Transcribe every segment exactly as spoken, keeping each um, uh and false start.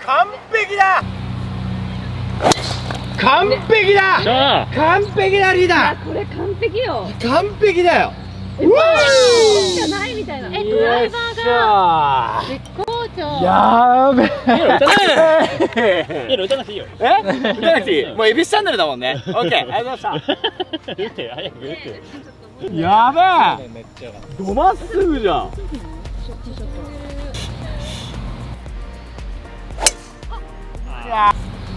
完璧だ。完璧だ。完璧だリーダー。 これ完璧よ。 完璧だよ。 うわーしかないみたいな。え、ドライバーが絶好調。 やーべえ。いや、打たなくていいよ。 え？打たなくていい。もうエビスチャンネルだもんね。オッケー、ありがとうございました。 打て、早く打て。 やべえ。どまっすぐじゃん。いや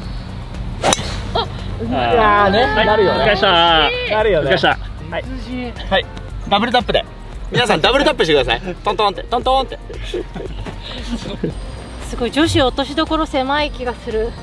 ーね、なるよね。 お疲れ様。 なるよね。 お疲れ様。 はい。はい。ダブルタップで。皆さんダブルタップしてください。トントンって、トントンって。 すごい女子落としどころ狭い気がする。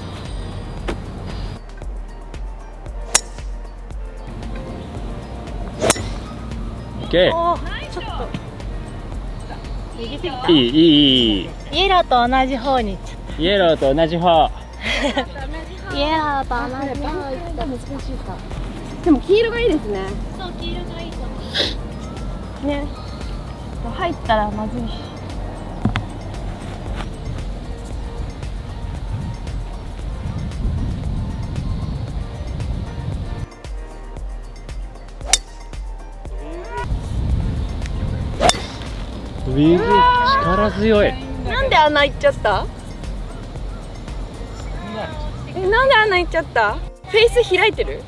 オッケー。 おー、ちょっと右すぎた。 いい、いい、いい。 イエローと同じ方に行っちゃっイエローと同じ方。 た。イエローと同じ方行った。難しいか。 でも黄色がいいですね。 そう、黄色がいいと思う。 ね。入ったらまずいし。 ウィズ力強い。 なんであんな行っちゃった？え、なんであんな行っちゃった？フェイス開いてる？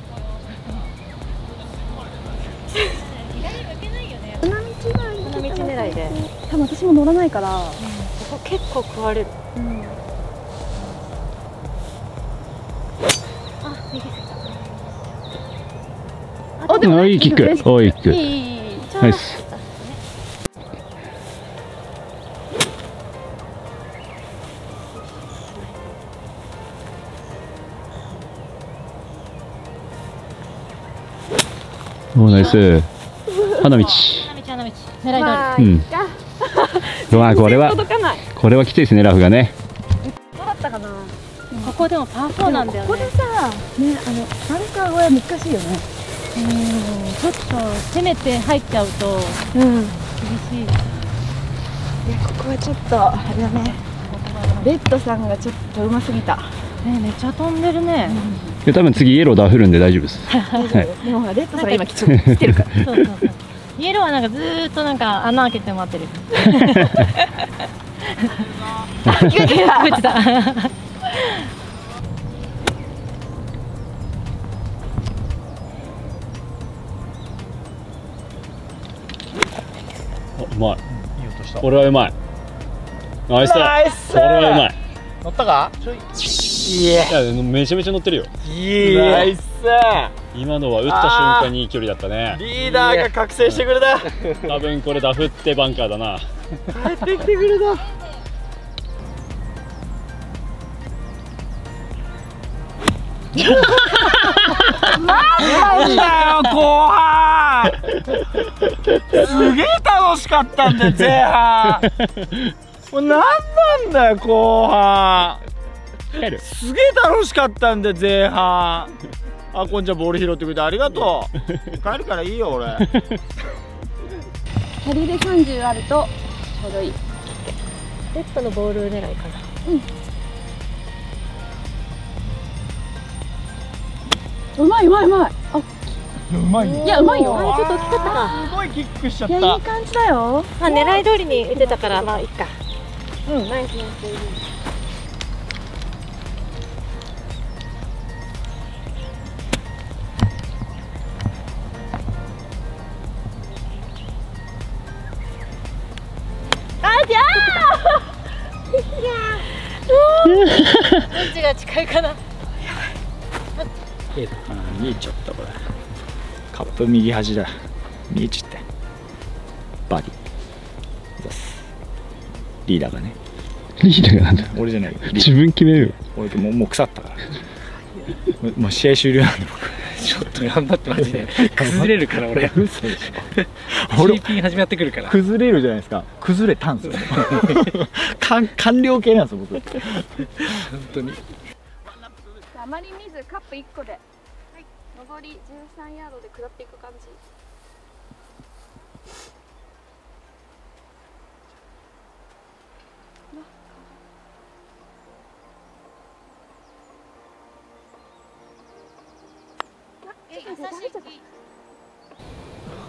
花道狙いで。 多分私も乗らないから。 ここ結構食われる。 うん、 あ、右すぎあ、でもいいキック。おい、いいキック。 いいいいいい。 ナイス。おー、ナイス。花道。 花道、花道。狙いまあ、 うんいっか。 うわ、これは届かない。 これはきついですね、ラフがね。 どうだったかな。 ここでもパーフォーなんだよね。 ここでさ、ね、あのバンカー越え難しいよね。 うん、ちょっと攻めて入っちゃうとうん。 厳しい。 いや、ここはちょっとあれだね。レッドさんがちょっと上手すぎた。 ね、めっちゃ飛んでるね。 で、多分次イエローダフるんで大丈夫です。 大丈夫。でもほらレッドさんが今ちょっと来てるから。 そうそうそう。イエローはなんかずーっとなんか穴開けて待ってる。 聞こえてた。 聞こえてた。 あ、うまい。 いい音した。 これはうまい。ナイス。 ナイスこれはうまい。 乗ったか？ちょい。いえ。 いや、めちゃめちゃ乗ってるよ。 いい。ナイス。 今のは打った瞬間にいい距離だったね。 リーダーが覚醒してくれた。 多分これダフってバンカーだな。 帰ってきてくれた。なんだよ後半。すげえ楽しかったんだよ前半。もうなんなんだよ後半。 帰る。 すげえ楽しかったんだよ前半。あ、こんちゃんボール拾ってくれてありがとう。帰るからいいよ俺。 キャリーでさんじゅうあるとちょうどいい。 レッドのボール狙いかな。 うまいうまいうまい。あ、 うまいよ。 いやうまいよ。 あ、ちょっと大きかったか。 すごいキックしちゃっいやいたい。感じだよ。 まあ狙い通りに打てたからまあいいか。 うん、ナイスナイス。あ、じゃどっちが近いかな。 見えちゃったこれ。カップ右端だ。見えちゃった。バディ。です。リーダーがね。 リーダーがなんだ。 俺じゃない。 自分決めるよ。 俺もうもう腐ったから。もうもう試合終了なんで僕。ちょっと頑張ってマジで崩れるから俺。嘘でしょ。俺ピン始まってくるから。崩れるじゃないですか。崩れたんですよ。完完了形なんですよ僕。本当に。 あまり見ずカップいっこで、はい、上りじゅうさんヤードで下っていく感じ。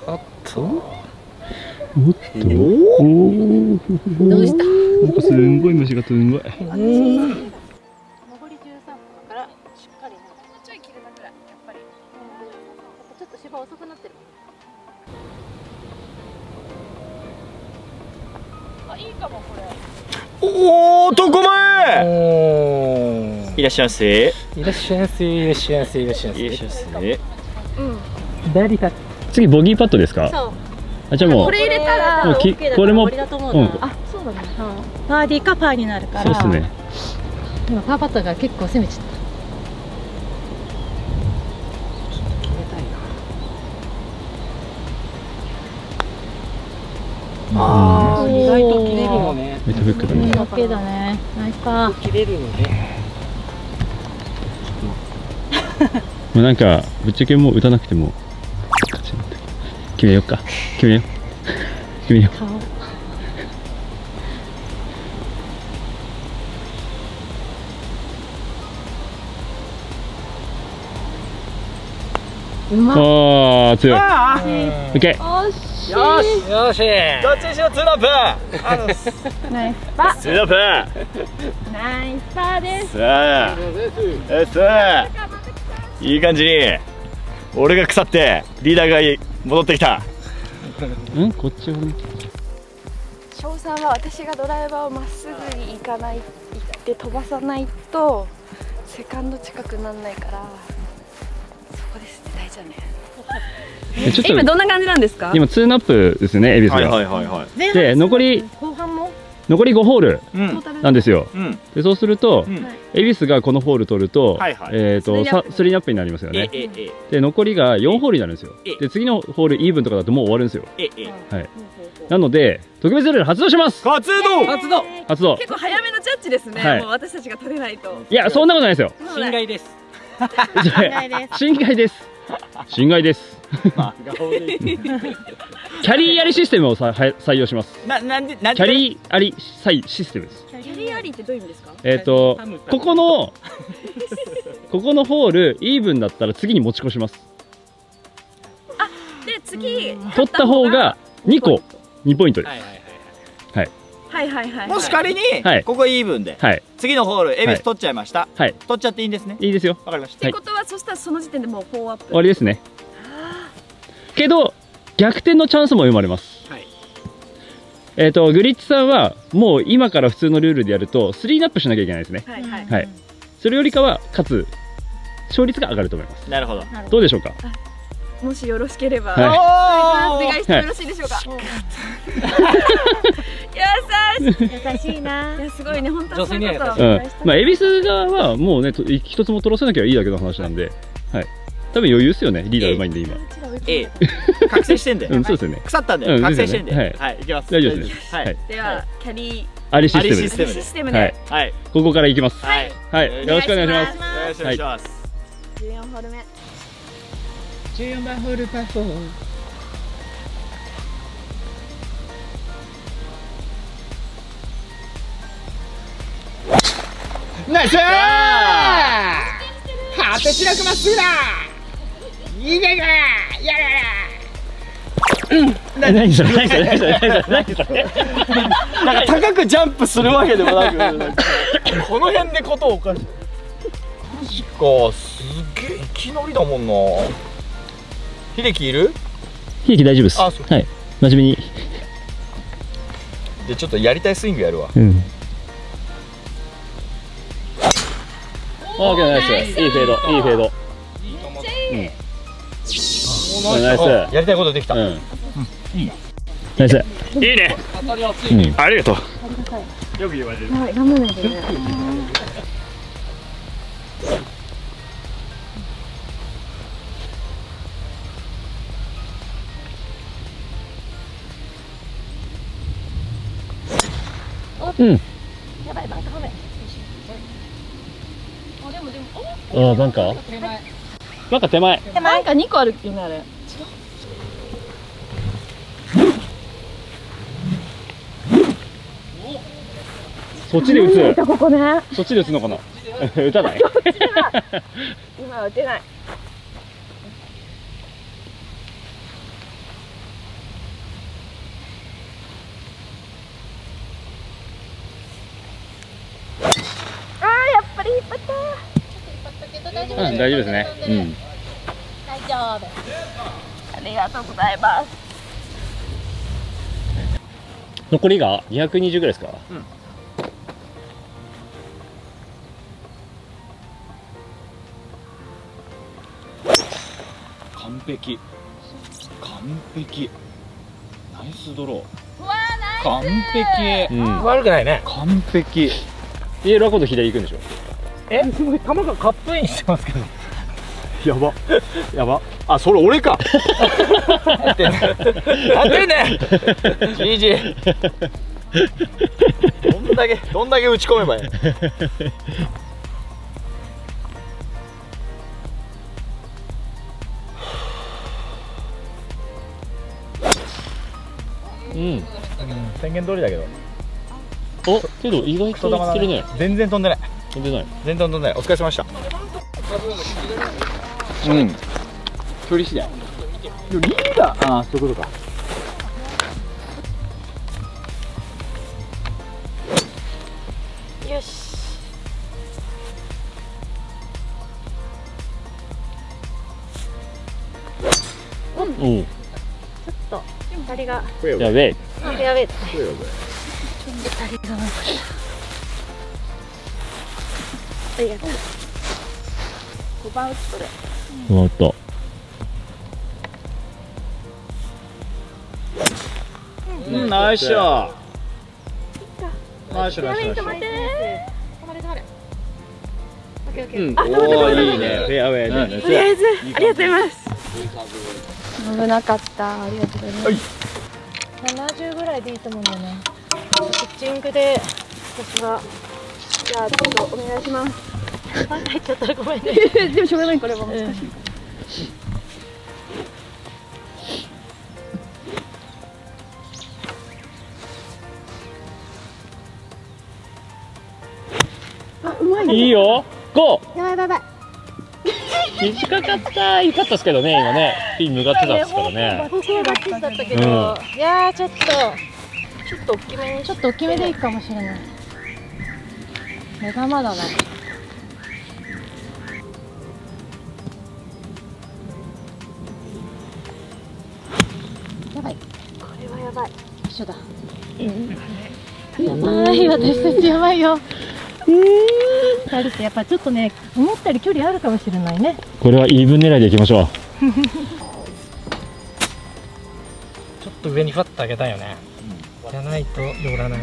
おっと。 おっと。おお。 どうした？ なんかすんごい虫がすんごい。 上りじゅうさんぷんだからしっかりね。もうちょい切れたくらいやっぱり。ちょっと芝遅くなってる。あ、いいかもこれ。 おお、どこ前。いらっしゃいませ。いらっしゃいませ。いらっしゃいませ。いらっしゃいませ。いらっしゃいませ。うん。左だ。 次ボギーパットですか？そう。あ、じゃあもう。 これ入れたら。 もうき、これも。うん。 あ、そうだね。パーディーかパーになるから。 そうですね。 今パーパットが結構攻めちゃった。決めたいな。ああ、意外と切れるのね。 めっちゃフックだね。 オッケーだね。ナイスパー。切れるのね。 もうなんかぶっちゃけもう打たなくても決めようか。決めよう。決めよう。 うまっ。 ああ、強い。オッケー。 よし。 よし。よし。どっちにしろツーラップ。 ナイスパー。 ツーラップ。 ナイスパーです。 さあ。さあ。いい感じに。俺が腐ってリーダーが戻ってきた。ん、こっちはね。 翔さんは私がドライバーをまっすぐに行かない、行って飛ばさないとセカンド近くなんないから。そこですね、大事だね。 え、ちょっと今どんな感じなんですか？ 今ツーナップですね、恵比寿が。 はいはいはいはい。 で、残り後半も残りごホールなんですよ。で、そうすると恵比寿がこのホール取ると、えっとスリーナップになりますよね。で、残りがよんホールになるんですよ。で、次のホールイーブンとかだともう終わるんですよ。はい。なので特別ルール発動します。 発動。 発動。 発動。 結構早めのジャッジですね。もう私たちが取れないと。 いや、そんなことないですよ。 心外です。 心外です。心外です。キャリーありシステムをさ採用します。 な、なんで、なんで。 キャリーありシステムです。 キャリーありってどういう意味ですか？ えっと、ここの。ここのホールイーブンだったら次に持ち越します。 あ、で、次。 取った方がにこ、にポイントです。はい。 はいはいはい。 もし仮に、ここイーブンで。次のホール、恵比寿取っちゃいました。はい。取っちゃっていいんですね。 いいですよ。わかりました。 ってことは、そしたらその時点でもうフォーアップ。 終わりですね。けど逆転のチャンスも生まれます。はい、えっとグリッチさんはもう今から普通のルールでやるとスリーナップしなきゃいけないですね。はいはい、はい、それよりかはかつ勝率が上がると思います。なるほど。どうでしょうか。 もしよろしければ、はい、お願いしてよろしいでしょうか。優しい。優しいな。いや、すごいね、本当にそういうこと。 うん、まあ恵比寿側はもうね一つも取らせなきゃいいだけの話なんで、はい。多分余裕ですよね、リーダーうまいんで今。 ええ、覚醒してんだよ。 うん、そうですよね。 腐ったんだよ。覚醒してんだよ。はい、行きます。 大丈夫です。 はい。ではキャリーありシステムシステムで、 はい、ここから行きます。はい、はい、よろしくお願いします。 よろしくお願いします。 じゅうよんホール目。 じゅうよんばんホールパーフォー。 ナイスー。果てしなくまっすぐだ。いいねが。やら。うん。 何それ何それ何それ何それ。 なんか高くジャンプするわけでもなく、この辺でことをおかしい。マジか、すげえいきなりだもんな。秀樹いる？ 秀樹大丈夫です。はい。真面目に。 でちょっとやりたいスイングやるわ。 うん。オーケー、ナイス。いいフェード、いいフェード。うん。ナイス。 やりたいことできた。うん。いい。 ナイス。いいね。ありがとう。 よく言われる。 はい、頑張らないとね。 うん。 やばい、バンカー方面。 ああ、バンカー。バンカー手前。 手前かにこあるよね、あれ。 そっちで打つ。 ここね。 そっちで打つのかな。打たない。 今は打てない。 うん、大丈夫ですね。うん。 大丈夫。ありがとうございます。 残りがにひゃくにじゅうぐらいですか。うん。 完璧。完璧。ナイスドロー。完璧。 うん、悪くないね。 完璧。 え、ラコと左行くんでしょ。 え、すごい球がカップインしてますけど。 やば。やば。あ、それ俺か。なんてね。じいじ。どんだけ、どんだけ打ち込めばいい。 うん。 宣言通りだけど。 お、けど意外といってるね。 全然飛んでない。 飛んでない。 全然飛んでない。お疲れ様でした。うん。距離次第。リーダー、ああ、そういうことか。 よし。 おお。 ちょっと左が。 やべえ。 あ、やべえ。 そうやべえ。 左が残った。ありがとう。ごばん打つこれ。 終わった。 うん、ナイスショット。ナイスショット。ナイスショット。 止まってね。止まれ止まれ。オッケーオッケー。 あ、おお、いいね。フェアウェイね。 とりあえずありがとうございます。危なかった。ありがとうございます。ななじゅうぐらいでいいと思うんだよね。ピッチングで私はじゃあちょっとお願いします。入っちゃったらごめんね。でもしょうがないこれは難しい。あ、うまい。 いいよ。ゴー。 やばいやばい。 短かった。よかったですけどね、今ね。ピン向かってたんですからね。 ここはバッチリだったけど、いやーちょっとちょっと大きめにちょっと大きめでいいかもしれない。目玉だな。やばい。これはやばい。一緒だ。うん。やばい。私たちやばいよ。二人ってやっぱちょっとね、思ったより距離あるかもしれないね。 これはイーブン狙いでいきましょう。 ちょっと上にファッと上げたいよね。じゃないと寄らない。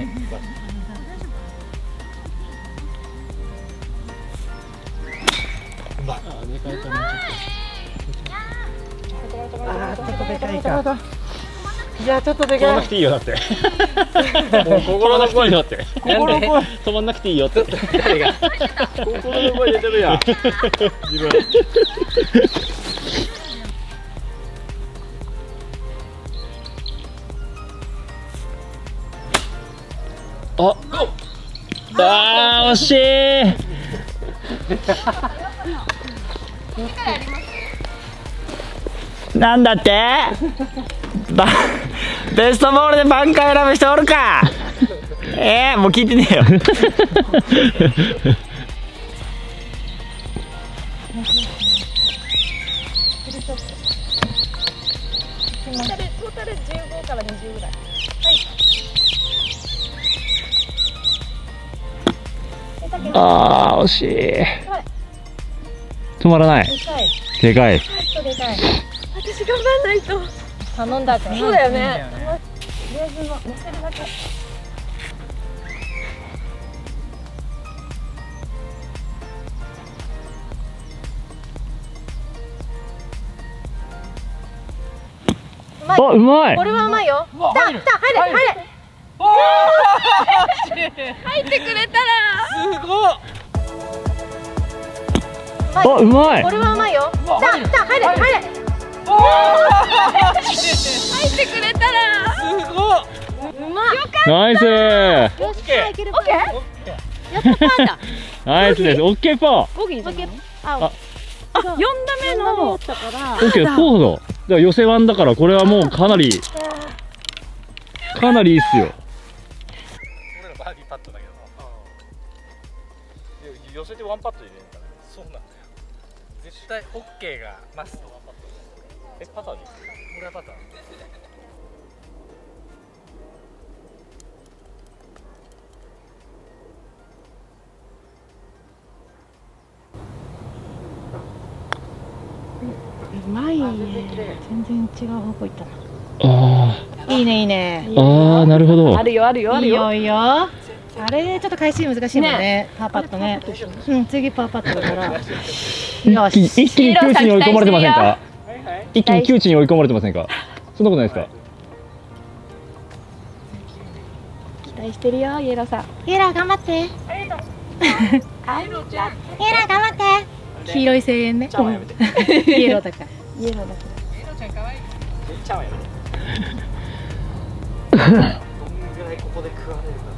あー、ちょっとでかいか。いや、ちょっとでかい。 止まんなくていいよだって。もう心の声だって。心の声止まんなくていいよって。誰が？心の声出てるやん。自分。あ、あー惜しい。なんだって？バベストボールでバンカー選ぶ人おるか。えー、もう聞いてねえよ。 トータルトータルじゅうごからにじゅうぐらい。はい。 あー惜しい。止まらない。でかい。 でかい。私頑張んないと。頼んだから。そうだよね。とりあえずの乗せるだけ。 あ、うまい。 これはうまいよ。来た、来た、入れ、入れ。入ってくれたら。すごい。 あ、うまい。 これはうまいよ。来た、来た、入れ、入れ。入ってくれたら。すごい。うまい。 ナイス。 よし、いける。オッケー。やったパーだ。 ナイスです。オッケーパー。 ボギーじゃない。あ、あ、四打目の。オッケー、フォーだ。だから寄せワンだからこれはもうかなりかなりいいっすよ。 俺のバーディーパットだけど。い寄せてワンパット入れるんだね。 そうなんだよ。絶対ホッケーがマスト。 え、パターでいく？ 俺はパター。 うまいね。全然違う方向行ったな。 あいいねいいね。 あ、ああ、なるほど。 あるよあるよあるよ。いいよ。あれちょっと回収難しいもんね。パーパットね。うん、次パーパットだから。よし。 一気に窮地に追い込まれてませんか？一気に窮地に追い込まれてませんか？そんなことないですか？ 期待してるよイエローさん。イエロー頑張って。イエロー頑張って。黄色い声援ね。イエローだから。イエローだから。イエローちゃん可愛い。ちゃんはやめて。どんぐらいここで食われるか。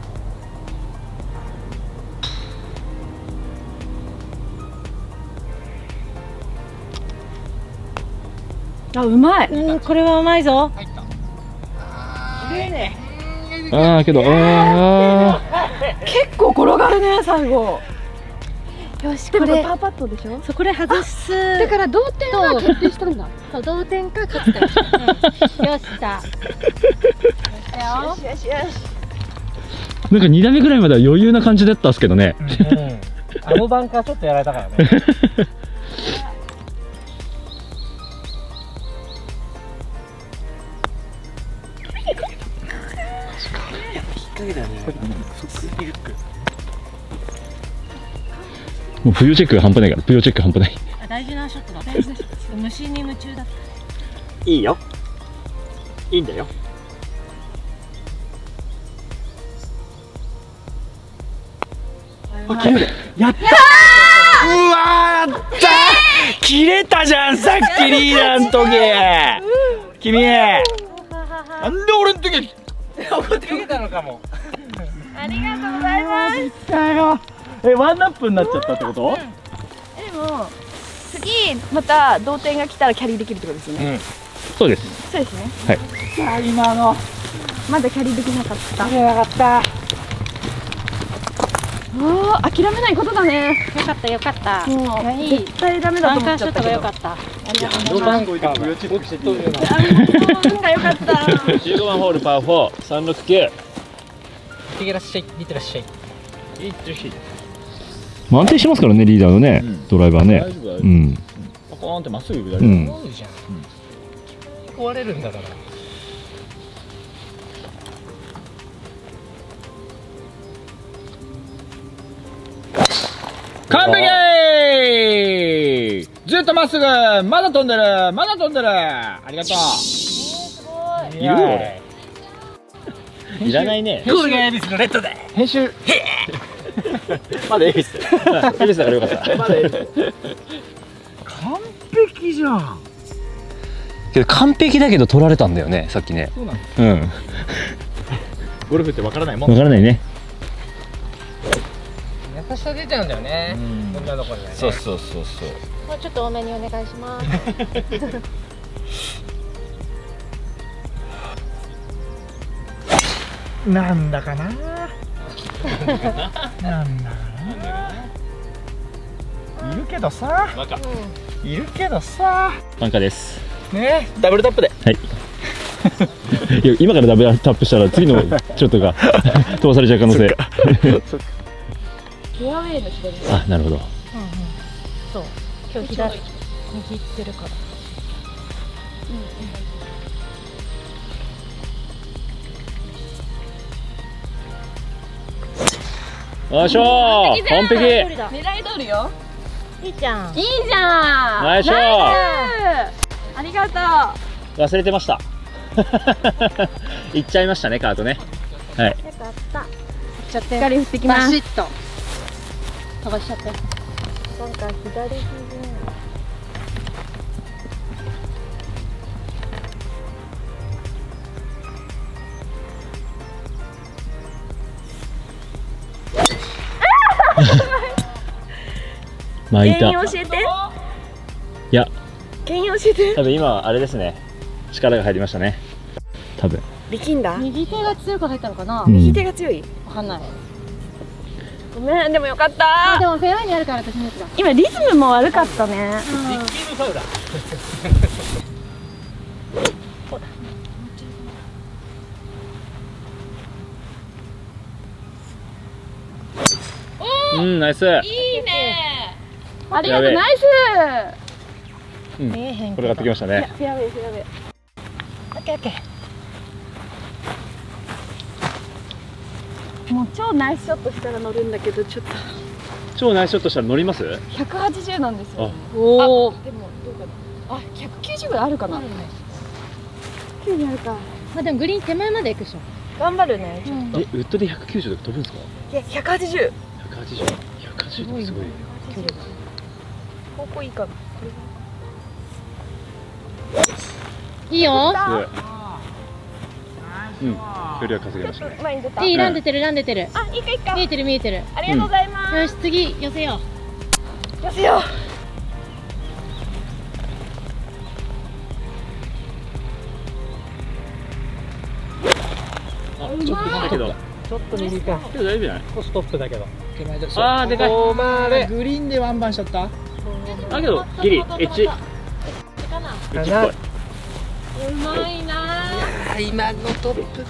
あ、うまい。うん、これはうまいぞ。綺麗ね。 ああ、けど、ああ。 結構転がるね、最後。よし、これパーパットでしょ。そう、これ外す。だから同点は決定したんだ。そう、同点か勝つか。よし、した。よしよしよし。 なんかに打目ぐらいまでは余裕な感じだったんですけどね。 あのバンカーちょっとやられたからね。 もう浮揚チェックが半端ないから、浮揚チェック半端ない。 大事なショットだ。大事なショット。虫に夢中だった。 いいよ。いいんだよ。 あ、切れやったー。うわー、やったー。切れたじゃん、さっきリーダーの時。君。なんで俺の時。 怒ってくれたのかも。 ありがとうございます。 だよ。え、ワンナップになっちゃったってこと？ でも次また同点が来たらキャリーできるってことですよね。 そうです。 そうですね。 はい。 さあ今のまだキャリーできなかった。 できなかった。 おお、諦めないことだね。よかったよかった。もう絶対ダメだと思っちゃったけど。よかった。ありがとうございます。 バンカーがチェックしてていいよな。 運が良かった。 じゅうごばんホールパーフォー、さんろくきゅう。 いってらっしゃい、いってらっしゃい。 いってらっしゃい。 安定してますからね、リーダーのね、ドライバーね。うん。 ポコーンってまっすぐ行くだけ。うん。 そうじゃん。壊れるんだから。 完璧。ずっとまっすぐ。まだ飛んでる。まだ飛んでる。ありがとう。 すごい。 いる俺。 いらないね。 ゴールがエビスのレッドで。 編集。まだエビス。エビスだからよかった。まだエビス。完璧じゃん。 けど完璧だけど取られたんだよね、さっきね。 そうなんです。 うん。 ゴルフってわからないもん。 わからないね。 優しさ出ちゃうんだよね。こんなところでね。 そうそうそうそう。 もうちょっと多めにお願いします。 なんだかな。なんだかな。いるけどさ。いるけどさ。 バンカーです。 ね、ダブルタップで。 はい。いや、今からダブルタップしたら次のショットが飛ばされちゃう可能性。 フェアウェイの左。 あ、なるほど。 うんうん。そう。今日左握ってるから。 よいしょー、完璧。 狙い通りよ。いいじゃん。いいじゃん。 ナイスショー。 ありがとう。 忘れてました。行っちゃいましたね、カートね。はい。 よかった。ちょっとしっかり振ってきます。バシッと飛ばしちゃって。なんか左肘。 巻いた。 原因教えて。 いや。 原因教えて。 多分今はあれですね。力が入りましたね。多分。 力んだ。右手が強く入ったのかな。 うん、 右手が強い。わかんない。 ごめん、でもよかった。 でもフェアウェイにあるから私のやつが。 今リズムも悪かったね。 リッキーファウラー。 うん、ナイス。 いいね。ありがとう、ナイス。 うん、これ買ってきましたね。 フェアウェイ、フェアウェイ。オッケー、オッケー。もう超ナイスショットしたら乗るんだけど、ちょっと。 超ナイスショットしたら乗ります？ ひゃくはちじゅうなんですよ。 おお。 でもどうかな。あ、ひゃくきゅうじゅうぐらいあるかな。きゅうじゅうあるか。 まあでもグリーン手前まで行くでしょ。 頑張るね。 え、ウッドでひゃくきゅうじゅうで飛ぶんですか？ いや、ひゃくはちじゅう。 ひゃくはちじゅう。ひゃくはちじゅうってすごい。 方向いいかな。 いいよ。 うん、距離は稼げましたね。 前に出た。 いい、ラン出てる、ラン出てる。 あ、いいかいいか。 見えてる見えてる。 ありがとうございます。 よし、次寄せよう。寄せよう。 あ、ちょっとだけど。 ちょっと右か。 けど大丈夫じゃない？ 少しトップだけど。 ああ、でかい。 グリーンでワンバンしちゃった。 だけどギリエッジ。エッジっぽい。 うまいな。 今のトップ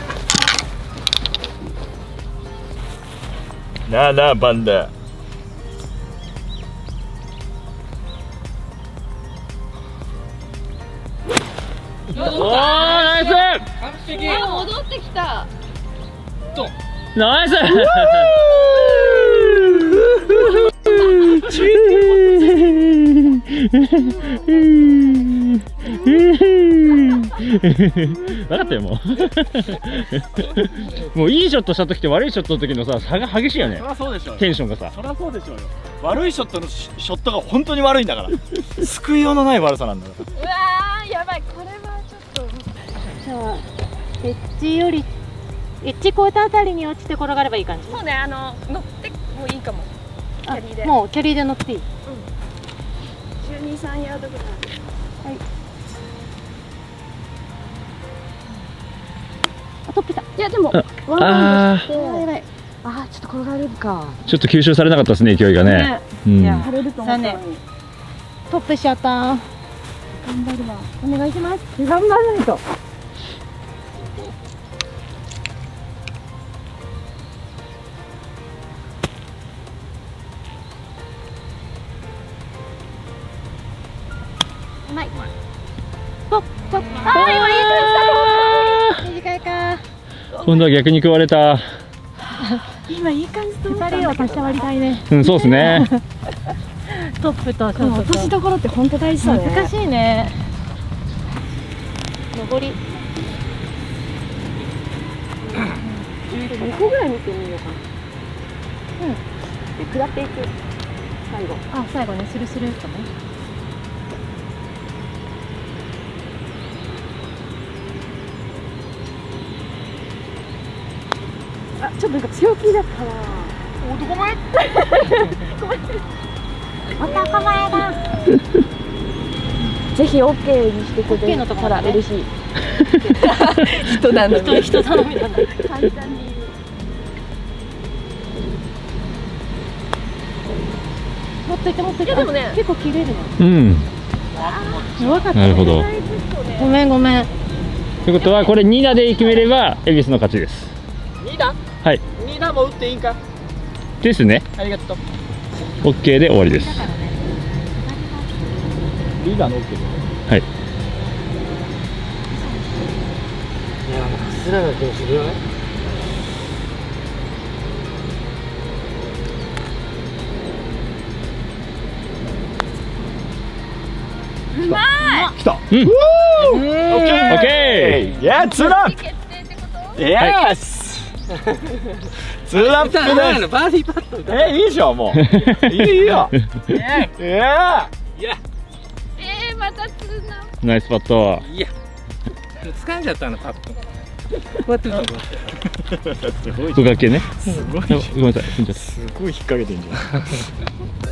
ななばんだ。 おお、ナイス。 完璧。 戻ってきた。 ナイス。分かったよ、もう。もういいショットした時と悪いショットの時のさ、差が激しいよね。 そりゃそうでしょう。 テンションがさ。 そりゃそうでしょうよ。悪いショットのショットが本当に悪いんだから。救いようのない悪さなんだから。 うわー、やばい、これはちょっと。 じゃあエッジよりエッジ越えたあたりに落ちて転がればいい感じ。 そうね、あの乗ってもいいかも。キャリーで。 もうキャリーで乗っていい。 じゅうに、さんヤードぐらい。はい。 あ、トップだ。 いやでもワンバウンドして。やばい。あー、ちょっと転がれるか。 ちょっと吸収されなかったですね、勢いがね。うん。 晴れると思ったのに。 トップしちゃった。 頑張るわ。お願いします。頑張らないと。 うまい。トップトップ。ああ、今いい感じだ。短いか。 今度は逆に食われた。 今いい感じとふたりを足して割りたいね。 うん、そうですね。 トップとショットと落としどころって本当大事だね。 難しいね。上り。 にこぐらい見てみようかな。うん。で下っていく。最後。 あ、最後ね、スルスルっとね。 あ、ちょっとなんか強気だったな。男前。ごめん。 男前だ。 ぜひオッケーにしてくれたら嬉しい。人なのに。 人頼みだな。 簡単に。 持っていて持っていて。 いやでもね、 結構切れるの。 うん。 弱かった。 なるほど。 ごめんごめん。 ということはこれに打で決めれば恵比寿の勝ちです。 に打？ はい。 に打も打っていいか？ ですね。 ありがとう。 オッケーで終わりです。 リーダーの OK で。 はい。 いや、桂川君すごい。 うまい。 来た。 うん。 オッケー。 オッケー。やツーラップ。 決定ってこと？ イエス。ツーラップです。 バーディーパット。 え、いいでしょもう。いいいいよ。いや。 いや。 えー、またツーナ。 ナイスパット。 いや。疲れちゃったのパット。こうやって打つの。 すごい。 五角形ね。 すごい。 ごめんなさい。 すごい引っ掛けてんじゃん。